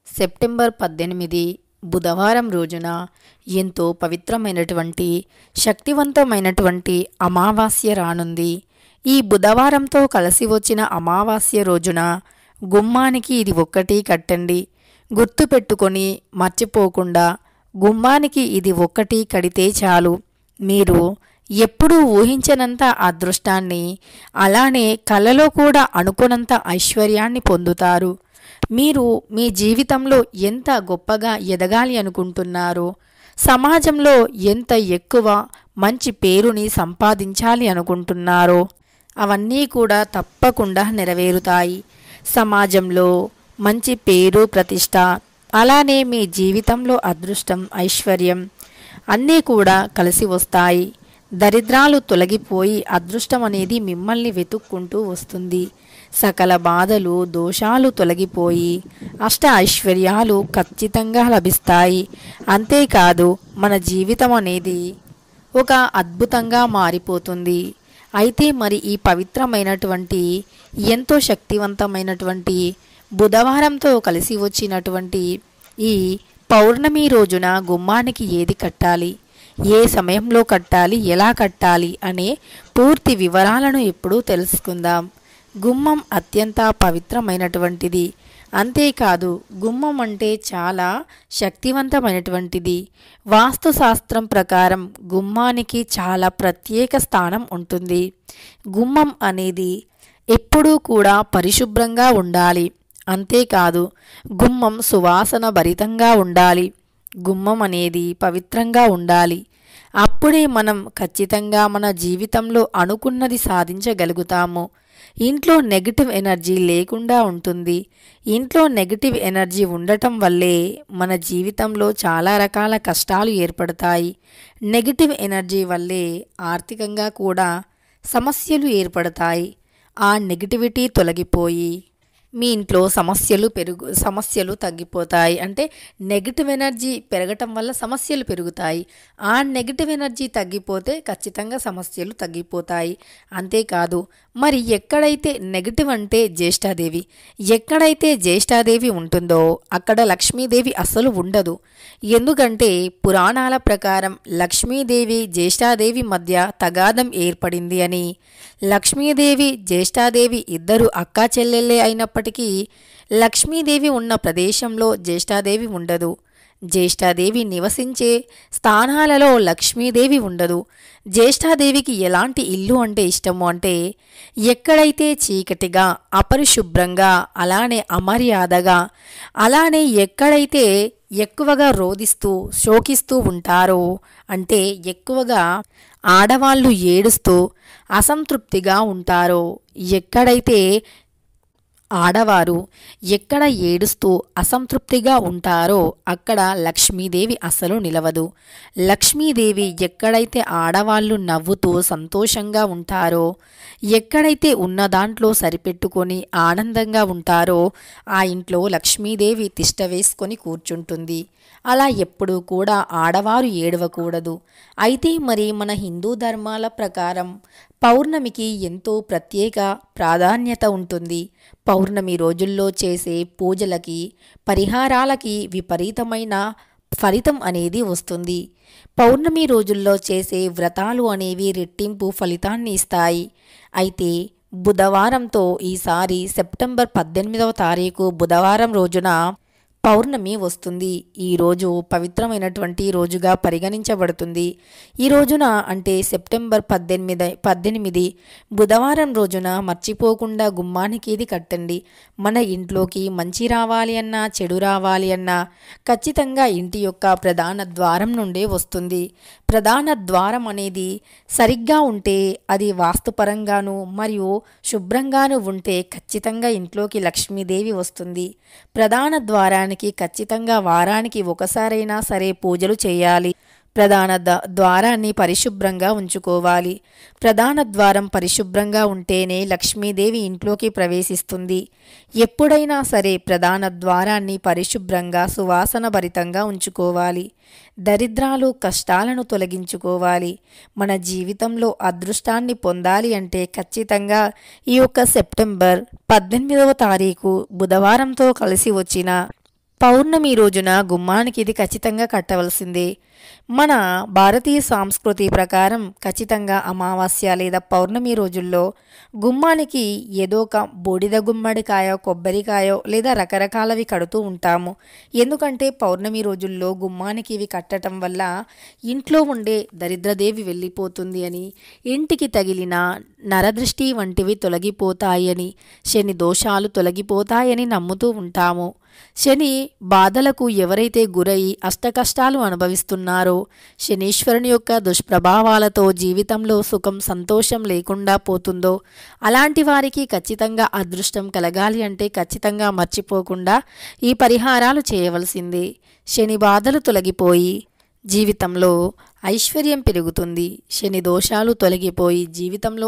September 18 బుధవారం రోజున ఎంతో పవిత్రమైనటువంటి శక్తివంతమైనటువంటి అమావాస్య రానుంది. ఈ బుధవారంతో కలిసి వచ్చిన అమావాస్య రోజున గుమ్మానికి ఇది ఒక్కటి కట్టండి. గుర్తుపెట్టుకొని మర్చిపోకుండా గుమ్మానికి ఇది ఒక్కటి కడితే చాలు. మీరు ఎప్పుడూ ఊహించనంత అదృష్టాన్ని, అలానే కలలో కూడా అనుకోనంత ఐశ్వర్యాన్ని పొందుతారు. మీరు మీ జీవితంలో ఎంత గొప్పగా ఎదగాలి అనుకుంటున్నారో, సమాజంలో ఎంత ఎక్కువ మంచి పేరుని సంపాదించాలి అనుకుంటున్నారో అవన్నీ కూడా తప్పకుండా నెరవేరుతాయి. సమాజంలో మంచి పేరు, ప్రతిష్ట, అలానే మీ జీవితంలో అదృష్టం, ఐశ్వర్యం అన్నీ కూడా కలిసి వస్తాయి. దరిద్రాలు తొలగిపోయి అదృష్టం అనేది మిమ్మల్ని వెతుక్కుంటూ వస్తుంది. సకల బాధలు, దోషాలు తొలగిపోయి అష్ట ఐశ్వర్యాలు ఖచ్చితంగా లభిస్తాయి. అంతేకాదు మన జీవితం అనేది ఒక అద్భుతంగా మారిపోతుంది. అయితే మరి ఈ పవిత్రమైనటువంటి ఎంతో శక్తివంతమైనటువంటి బుధవారంతో కలిసి వచ్చినటువంటి ఈ పౌర్ణమి రోజున గుమ్మానికి ఏది కట్టాలి, ఏ సమయంలో కట్టాలి, ఎలా కట్టాలి అనే పూర్తి వివరాలను ఇప్పుడు తెలుసుకుందాం. గుమ్మం అత్యంత పవిత్రమైనటువంటిది. అంతేకాదు గుమ్మం అంటే చాలా శక్తివంతమైనటువంటిది. వాస్తుశాస్త్రం ప్రకారం గుమ్మానికి చాలా ప్రత్యేక స్థానం ఉంటుంది. గుమ్మం అనేది ఎప్పుడూ కూడా పరిశుభ్రంగా ఉండాలి. అంతేకాదు గుమ్మం సువాసన భరితంగా ఉండాలి. గుమ్మం అనేది పవిత్రంగా ఉండాలి. అప్పుడే మనం ఖచ్చితంగా మన జీవితంలో అనుకున్నది సాధించగలుగుతాము. ఇంట్లో నెగిటివ్ ఎనర్జీ లేకుండా ఉంటుంది. ఇంట్లో నెగిటివ్ ఎనర్జీ ఉండటం వల్లే మన జీవితంలో చాలా రకాల కష్టాలు ఏర్పడతాయి. నెగిటివ్ ఎనర్జీ వల్లే ఆర్థికంగా కూడా సమస్యలు ఏర్పడతాయి. ఆ నెగిటివిటీ తొలగిపోయి మీ ఇంట్లో సమస్యలు తగ్గిపోతాయి. అంటే నెగిటివ్ ఎనర్జీ పెరగటం వల్ల సమస్యలు పెరుగుతాయి. ఆ నెగిటివ్ ఎనర్జీ తగ్గిపోతే ఖచ్చితంగా సమస్యలు తగ్గిపోతాయి. అంతేకాదు మరి ఎక్కడైతే నెగిటివ్ అంటే జ్యేష్ఠాదేవి, ఎక్కడైతే జ్యేష్ఠాదేవి ఉంటుందో అక్కడ లక్ష్మీదేవి అస్సలు ఉండదు. ఎందుకంటే పురాణాల ప్రకారం లక్ష్మీదేవి జ్యేష్ఠాదేవి మధ్య తగాదం ఏర్పడింది అని. లక్ష్మీదేవి జ్యేష్ఠాదేవి ఇద్దరు అక్కా చెల్లెళ్ళే అయినప్పటికీ లక్ష్మీదేవి ఉన్న ప్రదేశంలో జ్యేష్ఠాదేవి ఉండదు. జ్యేష్ఠాదేవి నివసించే స్థానాలలో లక్ష్మీదేవి ఉండదు. జ్యేష్ఠాదేవికి ఎలాంటి ఇల్లు అంటే ఇష్టము అంటే ఎక్కడైతే చీకటిగా, అపరిశుభ్రంగా, అలానే అమర్యాదగా, అలానే ఎక్కడైతే ఎక్కువగా రోదిస్తూ శోకిస్తూ ఉంటారో, అంటే ఎక్కువగా ఆడవాళ్ళు ఏడుస్తూ అసంతృప్తిగా ఉంటారో, ఎక్కడైతే ఆడవారు ఎక్కడ ఏడుస్తూ అసంతృప్తిగా ఉంటారో అక్కడ లక్ష్మీదేవి అసలు నిలవదు. లక్ష్మీదేవి ఎక్కడైతే ఆడవాళ్ళు నవ్వుతూ సంతోషంగా ఉంటారో, ఎక్కడైతే ఉన్న దాంట్లో సరిపెట్టుకొని ఆనందంగా ఉంటారో ఆ ఇంట్లో లక్ష్మీదేవి తిష్ట వేసుకొని కూర్చుంటుంది. అలా ఎప్పుడూ కూడా ఆడవారు ఏడవకూడదు. అయితే మరి మన హిందూ ధర్మాల ప్రకారం పౌర్ణమికి ఎంతో ప్రత్యేక ప్రాధాన్యత ఉంటుంది. పౌర్ణమి రోజుల్లో చేసే పూజలకి, పరిహారాలకి విపరీతమైన ఫలితం అనేది వస్తుంది. పౌర్ణమి రోజుల్లో చేసే వ్రతాలు అనేవి రెట్టింపు ఫలితాన్ని ఇస్తాయి. అయితే బుధవారంతో ఈసారి సెప్టెంబర్ 18వ తారీఖు బుధవారం రోజున పౌర్ణమి వస్తుంది. ఈ రోజు పవిత్రమైనటువంటి రోజుగా పరిగణించబడుతుంది. ఈ రోజున అంటే సెప్టెంబర్ 18 బుధవారం రోజున మర్చిపోకుండా గుమ్మానికి ఇది కట్టండి. మన ఇంట్లోకి మంచి రావాలి అన్నా, చెడు రావాలి అన్నా ఖచ్చితంగా ఇంటి యొక్క ప్రధాన ద్వారం నుండే వస్తుంది. ప్రధాన ద్వారం అనేది సరిగ్గా ఉంటే అది వాస్తుపరంగాను మరియు శుభ్రంగాను ఉంటే ఖచ్చితంగా ఇంట్లోకి లక్ష్మీదేవి వస్తుంది. ప్రధాన ద్వారానికి ఖచ్చితంగా వారానికి ఒకసారైనా సరే పూజలు చేయాలి. ప్రధాన ద్వారాన్ని పరిశుభ్రంగా ఉంచుకోవాలి. ప్రధాన ద్వారం పరిశుభ్రంగా ఉంటేనే లక్ష్మీదేవి ఇంట్లోకి ప్రవేశిస్తుంది. ఎప్పుడైనా సరే ప్రధాన ద్వారాన్ని పరిశుభ్రంగా సువాసన భరితంగా ఉంచుకోవాలి. దరిద్రాలు, కష్టాలను తొలగించుకోవాలి. మన జీవితంలో అదృష్టాన్ని పొందాలి అంటే ఖచ్చితంగా ఈ యొక్క సెప్టెంబర్ 18వ తారీఖు బుధవారంతో కలిసి వచ్చిన పౌర్ణమి రోజున గుమ్మానికి ఇది ఖచ్చితంగా కట్టవలసిందే. మన భారతీయ సంస్కృతి ప్రకారం ఖచ్చితంగా అమావాస్య లేదా పౌర్ణమి రోజుల్లో గుమ్మానికి ఏదో ఒక బూడిద గుమ్మడికాయో కొబ్బరికాయో లేదా రకరకాలవి కడుతూ ఉంటాము. ఎందుకంటే పౌర్ణమి రోజుల్లో గుమ్మానికి ఇవి కట్టడం వల్ల ఇంట్లో ఉండే దరిద్రదేవి వెళ్ళిపోతుంది అని, ఇంటికి తగిలిన నరదృష్టి వంటివి తొలగిపోతాయి అని, శని దోషాలు తొలగిపోతాయని నమ్ముతూ ఉంటాము. శని బాధలకు ఎవరైతే గురై అష్టకష్టాలు అనుభవిస్తున్నారో, శనీశ్వరుని యొక్క దుష్ప్రభావాలతో జీవితంలో సుఖం సంతోషం లేకుండా పోతుందో అలాంటి వారికి ఖచ్చితంగా అదృష్టం కలగాలి అంటే ఖచ్చితంగా మర్చిపోకుండా ఈ పరిహారాలు చేయవలసిందే. శని బాధలు తొలగిపోయి జీవితంలో ఐశ్వర్యం పెరుగుతుంది. శని దోషాలు తొలగిపోయి జీవితంలో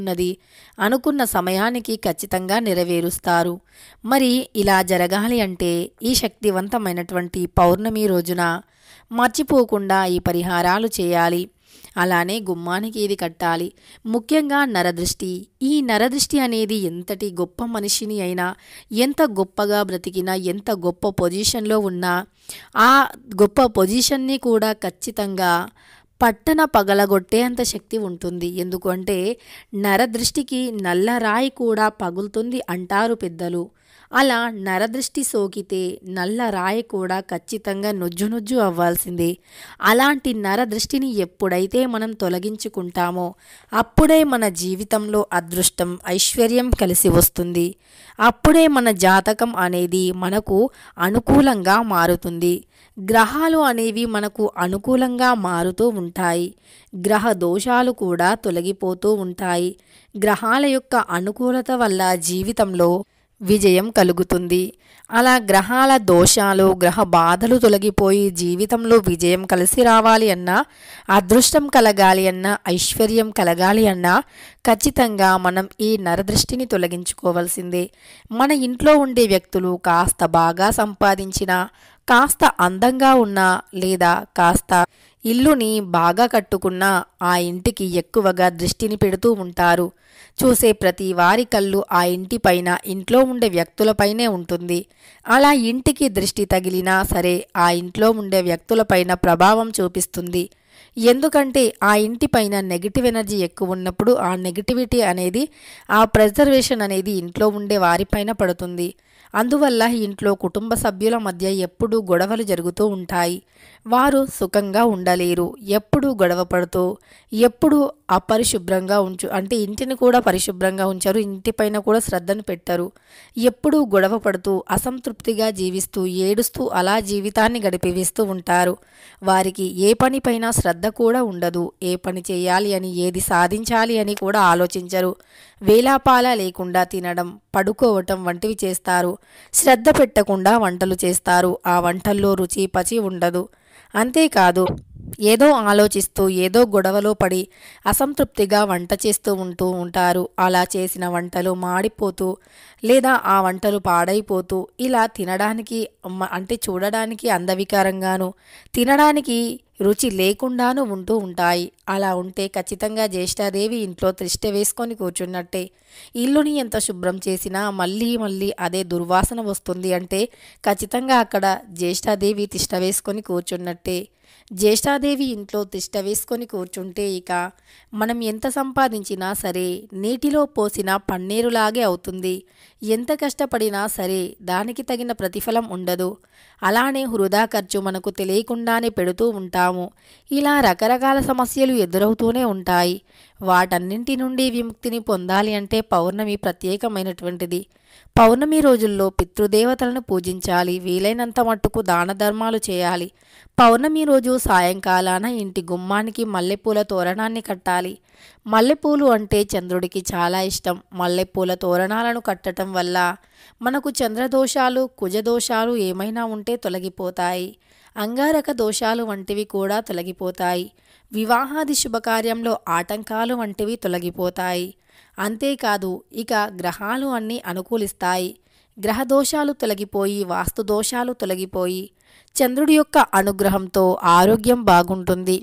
అనుకున్న సమయానికి ఖచ్చితంగా నెరవేరుస్తారు. మరి ఇలా జరగాలి అంటే ఈ శక్తివంతమైనటువంటి పౌర్ణమి రోజున మర్చిపోకుండా ఈ పరిహారాలు చేయాలి. అలానే గుమ్మానికి ఇది కట్టాలి. ముఖ్యంగా నరదృష్టి. ఈ నరదృష్టి అనేది ఎంతటి గొప్ప మనిషిని అయినా, ఎంత గొప్పగా బ్రతికినా, ఎంత గొప్ప పొజిషన్లో ఉన్నా ఆ గొప్ప పొజిషన్ని కూడా ఖచ్చితంగా పట్టన పగలగొట్టే అంత శక్తి ఉంటుంది. ఎందుకంటే నరదృష్టికి నల్ల రాయి కూడా పగులుతుంది అంటారు పెద్దలు. అలా నరదృష్టి సోకితే నల్ల రాయి కూడా ఖచ్చితంగా నుజ్జు అవ్వాల్సిందే. అలాంటి నరదృష్టిని ఎప్పుడైతే మనం తొలగించుకుంటామో అప్పుడే మన జీవితంలో అదృష్టం ఐశ్వర్యం కలిసి వస్తుంది. అప్పుడే మన జాతకం అనేది మనకు అనుకూలంగా మారుతుంది. గ్రహాలు అనేవి మనకు అనుకూలంగా మారుతూ ఉంటాయి. గ్రహ దోషాలు కూడా తొలగిపోతూ ఉంటాయి. గ్రహాల యొక్క అనుకూలత వల్ల జీవితంలో విజయం కలుగుతుంది. అలా గ్రహాల దోషాలు గ్రహ బాధలు తొలగిపోయి జీవితంలో విజయం కలిసి రావాలి అన్నా, అదృష్టం కలగాలి అన్నా, ఐశ్వర్యం కలగాలి అన్నా ఖచ్చితంగా మనం ఈ నరదృష్టిని తొలగించుకోవాల్సిందే. మన ఇంట్లో ఉండే వ్యక్తులు కాస్త బాగా సంపాదించినా, కాస్త అందంగా ఉన్నా, లేదా కాస్త ఇల్లుని బాగా కట్టుకున్నా ఆ ఇంటికి ఎక్కువగా దృష్టిని పెడుతూ ఉంటారు. చూసే ప్రతి వారి కళ్ళు ఆ ఇంటిపైన, ఇంట్లో ఉండే వ్యక్తులపైనే ఉంటుంది. అలా ఇంటికి దృష్టి తగిలినా సరే ఆ ఇంట్లో ఉండే వ్యక్తులపైన ప్రభావం చూపిస్తుంది. ఎందుకంటే ఆ ఇంటిపైన నెగిటివ్ ఎనర్జీ ఎక్కువ ఉన్నప్పుడు ఆ నెగిటివిటీ అనేది, ఆ ప్రెజర్వేషన్ అనేది ఇంట్లో ఉండే వారిపైన పడుతుంది. అందువల్ల ఇంట్లో కుటుంబ సభ్యుల మధ్య ఎప్పుడూ గొడవలు జరుగుతూ ఉంటాయి. వారు సుఖంగా ఉండలేరు. ఎప్పుడూ గొడవ పడుతూ, ఎప్పుడూ అపరిశుభ్రంగా అంటే ఇంటిని కూడా పరిశుభ్రంగా ఉంచరు, ఇంటిపైన కూడా శ్రద్ధను పెట్టరు. ఎప్పుడూ గొడవ పడుతూ అసంతృప్తిగా జీవిస్తూ ఏడుస్తూ అలా జీవితాన్ని గడిపివేస్తూ ఉంటారు. వారికి ఏ పనిపైన శ్రద్ధ కూడా ఉండదు. ఏ పని చేయాలి అని, ఏది సాధించాలి అని కూడా ఆలోచించరు. వేలాపాల లేకుండా తినడం, పడుకోవటం వంటివి చేస్తారు. శ్రద్ధ పెట్టకుండా వంటలు చేస్తారు. ఆ వంటల్లో రుచి పచి ఉండదు. అంతేకాదు ఏదో ఆలోచిస్తూ ఏదో గొడవలో పడి అసంతృప్తిగా వంట చేస్తూ ఉంటారు. అలా చేసిన వంటలు మాడిపోతూ లేదా ఆ వంటలు పాడైపోతూ ఇలా తినడానికి అంటే చూడడానికి అందవికారంగాను, తినడానికి రుచి లేకుండాను ఉంటూ ఉంటాయి. అలా ఉంటే ఖచ్చితంగా జ్యేష్ఠాదేవి ఇంట్లో తిష్ట వేసుకొని కూర్చున్నట్టే. ఇల్లుని ఎంత శుభ్రం చేసినా మళ్ళీ అదే దుర్వాసన వస్తుంది అంటే ఖచ్చితంగా అక్కడ జ్యేష్ఠాదేవి తిష్ట వేసుకొని కూర్చున్నట్టే. జ్యేష్ఠాదేవి ఇంట్లో తిష్ట వేసుకొని కూర్చుంటే ఇక మనం ఎంత సంపాదించినా సరే నీటిలో పోసిన పన్నీరులాగే అవుతుంది. ఎంత కష్టపడినా సరే దానికి తగిన ప్రతిఫలం ఉండదు. అలానే వృధా ఖర్చు మనకు తెలియకుండానే పెడుతూ ఉంటాము. ఇలా రకరకాల సమస్యలు ఎదురవుతూనే ఉంటాయి. వాటన్నింటి నుండి విముక్తిని పొందాలి అంటే పౌర్ణమి ప్రత్యేకమైనటువంటిది. పౌర్ణమి రోజుల్లో పితృదేవతలను పూజించాలి. వీలైనంత మట్టుకు దాన ధర్మాలు చేయాలి. పౌర్ణమి రోజు సాయంకాలాన ఇంటి గుమ్మానికి మల్లెపూల తోరణాన్ని కట్టాలి. మల్లెపూలు అంటే చంద్రుడికి చాలా ఇష్టం. మల్లెపూల తోరణాలను కట్టడం వల్ల మనకు చంద్రదోషాలు, కుజదోషాలు ఏమైనా ఉంటే తొలగిపోతాయి. అంగారక దోషాలు వంటివి కూడా తొలగిపోతాయి. వివాహాది శుభకార్యంలో ఆటంకాలు వంటివి తొలగిపోతాయి. అంతేకాదు ఇక గ్రహాలు అన్నీ అనుకూలిస్తాయి. గ్రహదోషాలు తొలగిపోయి, వాస్తు దోషాలు తొలగిపోయి, చంద్రుడి యొక్క అనుగ్రహంతో ఆరోగ్యం బాగుంటుంది.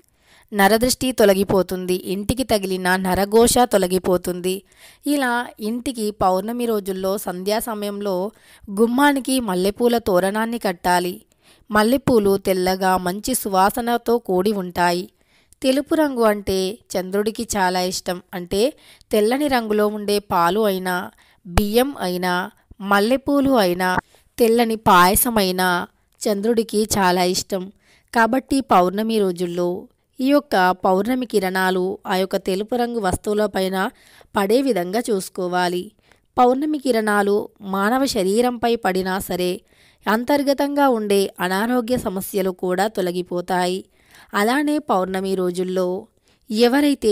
నరదృష్టి తొలగిపోతుంది, ఇంటికి తగిలిన నరఘోష తొలగిపోతుంది. ఇలా ఇంటికి పౌర్ణమి రోజుల్లో సంధ్యా సమయంలో గుమ్మానికి మల్లెపూల తోరణాన్ని కట్టాలి. మల్లెపూలు తెల్లగా మంచి సువాసనతో కూడి ఉంటాయి. తెలుపు రంగు అంటే చంద్రుడికి చాలా ఇష్టం. అంటే తెల్లని రంగులో ఉండే పాలు అయినా, బియ్యం అయినా, మల్లెపూలు అయినా, తెల్లని పాయసమైనా చంద్రుడికి చాలా ఇష్టం. కాబట్టి పౌర్ణమి రోజుల్లో ఈ యొక్క పౌర్ణమి కిరణాలు ఆ యొక్క తెలుపు రంగు వస్తువులపైన పడే విధంగా చూసుకోవాలి. పౌర్ణమి కిరణాలు మానవ శరీరంపై పడినా సరే అంతర్గతంగా ఉండే అనారోగ్య సమస్యలు కూడా తొలగిపోతాయి. అలానే పౌర్ణమి రోజుల్లో ఎవరైతే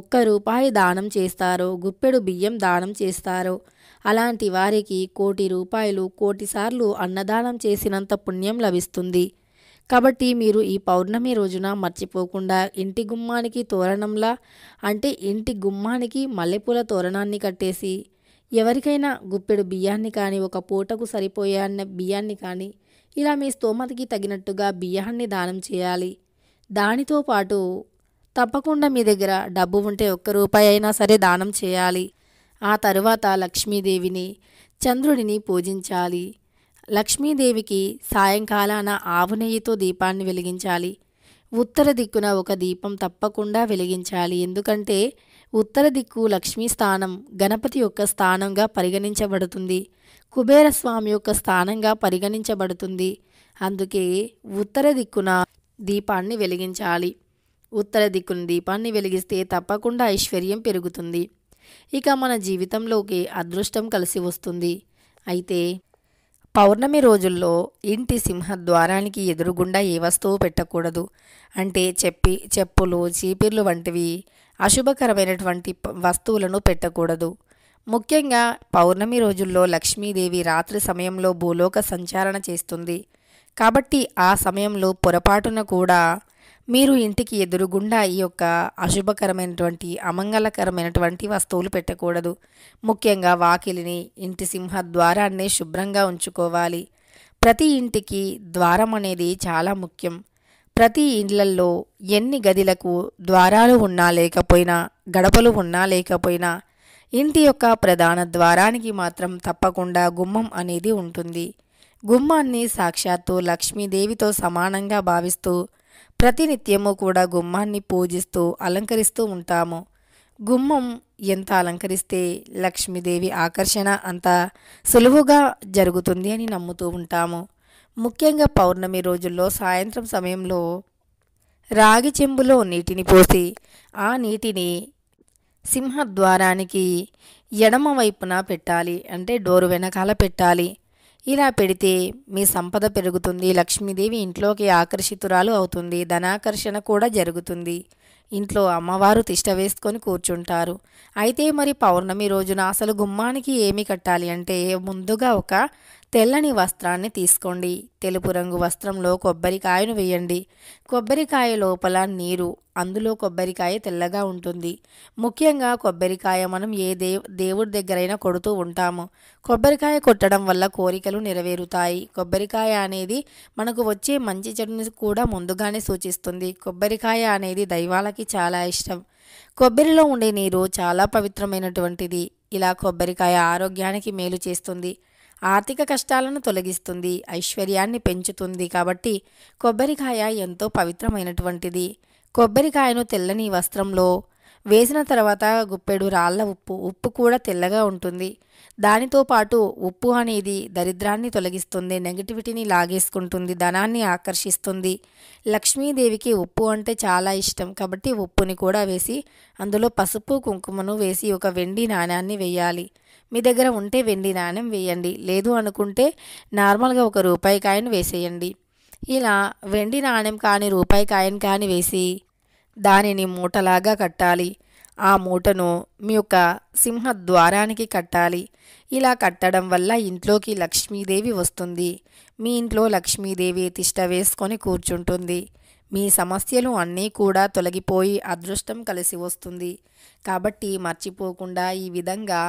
₹1 దానం చేస్తారో, గుప్పెడు బియ్యం దానం చేస్తారో అలాంటి వారికి ₹1,00,00,000 కోటి సార్లు అన్నదానం చేసినంత పుణ్యం లభిస్తుంది. కాబట్టి మీరు ఈ పౌర్ణమి రోజున మర్చిపోకుండా ఇంటి గుమ్మానికి తోరణంలా, అంటే ఇంటి గుమ్మానికి మల్లెపూల తోరణాన్ని కట్టేసి ఎవరికైనా గుప్పెడు బియ్యాన్ని కానీ, ఒక పూటకు సరిపోయే అన్న బియ్యాన్ని కానీ, ఇలా మీ స్తోమతకి తగినట్టుగా బియ్యాన్ని దానం చేయాలి. దానితో పాటు తప్పకుండా మీ దగ్గర డబ్బు ఉంటే ₹1 అయినా సరే దానం చేయాలి. ఆ తరువాత లక్ష్మీదేవిని, చంద్రుడిని పూజించాలి. లక్ష్మీదేవికి సాయంకాలాన ఆవు నెయ్యితో దీపాన్ని వెలిగించాలి. ఉత్తర దిక్కున ఒక దీపం తప్పకుండా వెలిగించాలి. ఎందుకంటే ఉత్తర దిక్కు లక్ష్మీ స్థానం, గణపతి యొక్క స్థానంగా పరిగణించబడుతుంది, కుబేరస్వామి యొక్క స్థానంగా పరిగణించబడుతుంది. అందుకే ఉత్తర దిక్కున దీపాన్ని వెలిగించాలి. ఉత్తర దిక్కున దీపాన్ని వెలిగిస్తే తప్పకుండా ఐశ్వర్యం పెరుగుతుంది. ఇక మన జీవితంలోకి అదృష్టం కలిసి వస్తుంది. అయితే పౌర్ణమి రోజుల్లో ఇంటి సింహద్వారానికి ఎదురుగుండా ఏ వస్తువు పెట్టకూడదు. అంటే చెప్పులు, చీపిర్లు వంటివి అశుభకరమైనటువంటి వస్తువులను పెట్టకూడదు. ముఖ్యంగా పౌర్ణమి రోజుల్లో లక్ష్మీదేవి రాత్రి సమయంలో భూలోక సంచారణ చేస్తుంది. కాబట్టి ఆ సమయంలో పొరపాటున కూడా మీరు ఇంటికి ఎదురుగుండా ఈ యొక్క అశుభకరమైనటువంటి, అమంగళకరమైనటువంటి వస్తువులు పెట్టకూడదు. ముఖ్యంగా వాకిలిని, ఇంటి సింహద్వారాన్ని శుభ్రంగా ఉంచుకోవాలి. ప్రతి ఇంటికి ద్వారం అనేది చాలా ముఖ్యం. ప్రతి ఇళ్లల్లో ఎన్ని గదిలకు ద్వారాలు ఉన్నా లేకపోయినా, గడపలు ఉన్నా లేకపోయినా, ఇంటి యొక్క ప్రధాన ద్వారానికి మాత్రం తప్పకుండా గుమ్మం అనేది ఉంటుంది. గుమ్మాన్ని సాక్షాత్తు లక్ష్మీదేవితో సమానంగా భావిస్తూ ప్రతినిత్యము కూడా గుమ్మాన్ని పూజిస్తూ అలంకరిస్తూ ఉంటాము. గుమ్మం ఎంత అలంకరిస్తే లక్ష్మీదేవి ఆకర్షణ అంత సులువుగా జరుగుతుంది అని నమ్ముతూ ఉంటాము. ముఖ్యంగా పౌర్ణమి రోజుల్లో సాయంత్రం సమయంలో రాగి చెంబులో నీటిని పోసి ఆ నీటిని సింహద్వారానికి ఎడమ వైపున పెట్టాలి. అంటే డోరు వెనకాల పెట్టాలి. ఇలా పెడితే మీ సంపద పెరుగుతుంది, లక్ష్మీదేవి ఇంట్లోకి ఆకర్షితురాలు అవుతుంది, ధనాకర్షణ కూడా జరుగుతుంది. ఇంట్లో అమ్మవారు తిష్ట వేసుకొని కూర్చుంటారు. అయితే మరి పౌర్ణమి రోజున అసలు గుమ్మానికి ఏమి కట్టాలి అంటే, ముందుగా ఒక తెల్లని వస్త్రాన్ని తీసుకోండి. తెలుపు రంగు వస్త్రంలో కొబ్బరికాయను వేయండి. కొబ్బరికాయ లోపల నీరు, అందులో కొబ్బరికాయ తెల్లగా ఉంటుంది. ముఖ్యంగా కొబ్బరికాయ మనం ఏ దేవుడి దగ్గరైనా కొడుతూ ఉంటాము. కొబ్బరికాయ కొట్టడం వల్ల కోరికలు నెరవేరుతాయి. కొబ్బరికాయ అనేది మనకు వచ్చే మంచి చెడుని కూడా ముందుగానే సూచిస్తుంది. కొబ్బరికాయ అనేది దైవాలకి చాలా ఇష్టం. కొబ్బరిలో ఉండే నీరు చాలా పవిత్రమైనటువంటిది. ఇలా కొబ్బరికాయ ఆరోగ్యానికి మేలు చేస్తుంది, ఆర్థిక కష్టాలను తొలగిస్తుంది, ఐశ్వర్యాన్ని పెంచుతుంది. కాబట్టి కొబ్బరికాయ ఎంతో పవిత్రమైనటువంటిది. కొబ్బరికాయను తెల్లని వస్త్రంలో వేసిన తర్వాత గుప్పెడు రాళ్ళ ఉప్పు కూడా తెల్లగా ఉంటుంది. దానితో పాటు ఉప్పు అనేది దరిద్రాన్ని తొలగిస్తుంది, నెగిటివిటీని లాగేసుకుంటుంది, ధనాన్ని ఆకర్షిస్తుంది. లక్ష్మీదేవికి ఉప్పు అంటే చాలా ఇష్టం. కాబట్టి ఉప్పుని కూడా వేసి అందులో పసుపు కుంకుమను వేసి ఒక వెండి నాణ్యాన్ని వేయాలి. మీ దగ్గర ఉంటే వెండి నాణ్యం వేయండి, లేదు అనుకుంటే నార్మల్గా ఒక రూపాయి కాయను వేసేయండి. ఇలా వెండి నాణ్యం కానీ రూపాయి కాయను కానీ వేసి దానిని మూటలాగా కట్టాలి. ఆ మూటను మీ యొక్క సింహద్వారానికి కట్టాలి. ఇలా కట్టడం వల్ల ఇంట్లోకి లక్ష్మీదేవి వస్తుంది. మీ ఇంట్లో లక్ష్మీదేవి తిష్ట వేసుకొని కూర్చుంటుంది. మీ సమస్యలు అన్నీ కూడా తొలగిపోయి అదృష్టం కలిసి వస్తుంది. కాబట్టి మర్చిపోకుండా ఈ విధంగా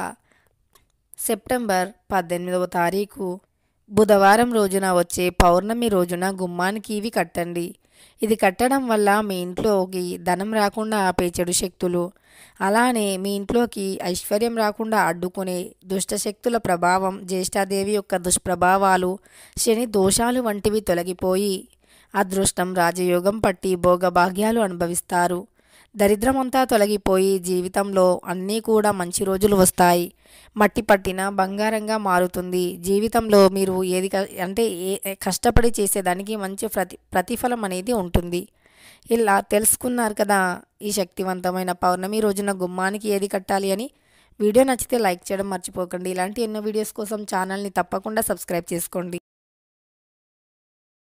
సెప్టెంబర్ 18వ తారీఖు బుధవారం రోజున వచ్చే పౌర్ణమి రోజున గుమ్మానికి ఇవి కట్టండి. ఇది కట్టడం వల్ల మీ ఇంట్లోకి ధనం రాకుండా ఆపే చెడు శక్తులు, అలానే మీ ఇంట్లోకి ఐశ్వర్యం రాకుండా అడ్డుకునే దుష్టశక్తుల ప్రభావం, జ్యేష్ఠాదేవి యొక్క దుష్ప్రభావాలు, శని దోషాలు వంటివి తొలగిపోయి అదృష్టం, రాజయోగం పట్టి భోగభాగ్యాలు అనుభవిస్తారు. దరిద్రమంతా తొలగిపోయి జీవితంలో అన్నీ కూడా మంచి రోజులు వస్తాయి. మట్టి పట్టిన బంగారంగా మారుతుంది. జీవితంలో మీరు ఏది కష్టపడి చేసేదానికి మంచి ప్రతిఫలం అనేది ఉంటుంది. ఇలా తెలుసుకున్నారు కదా ఈ శక్తివంతమైన పౌర్ణమి రోజున గుమ్మానికి ఏది కట్టాలి అని. వీడియో నచ్చితే లైక్ చేయడం మర్చిపోకండి. ఇలాంటి ఎన్నో వీడియోస్ కోసం ఛానల్ని తప్పకుండా సబ్స్క్రైబ్ చేసుకోండి.